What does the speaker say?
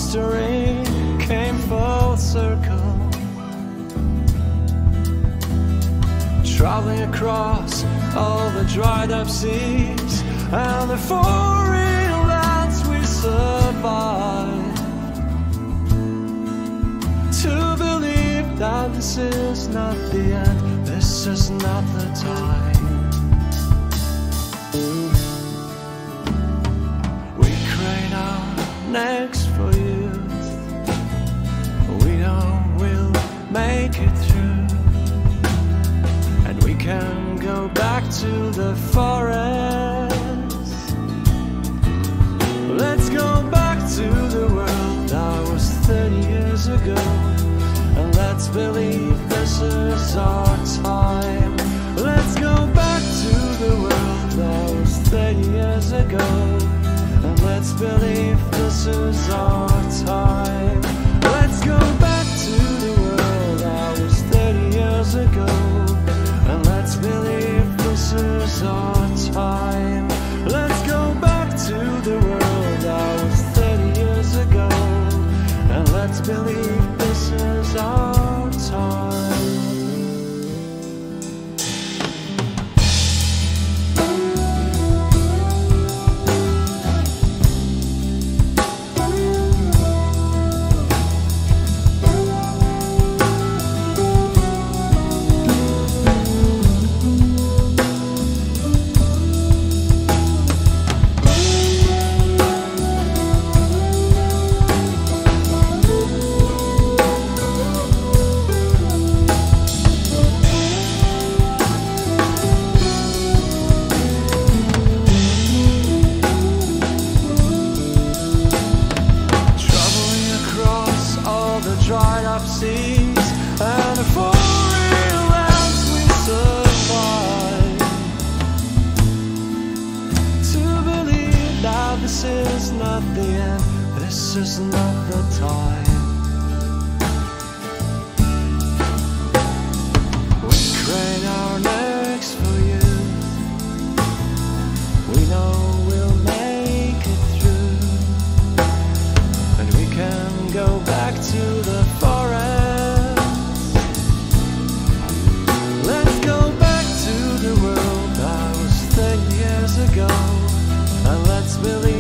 history came full circle, traveling across all the dried up seas and the foreign lands we survived, to believe that this is not the end, this is not the time. We crane our necks for youth, we know we'll make it through, and we can go back to the forest. Let's go back to the world that was 30 years ago, and let's believe this is our time. Let's go back to the world that was 30 years ago, and let's believe this is our time. Let's go back to the world that was 30 years ago, and let's believe this is our time. Let's go back to the world that was 30 years ago, and let's believe this is our time. Dried up seas and the foreign lands we survived, to believe that this is not the end, this is not the time. We crane our necks for you, we know we'll make it through, and we can go back to the forest. Let's go back to the world that was 30 years ago, and let's believe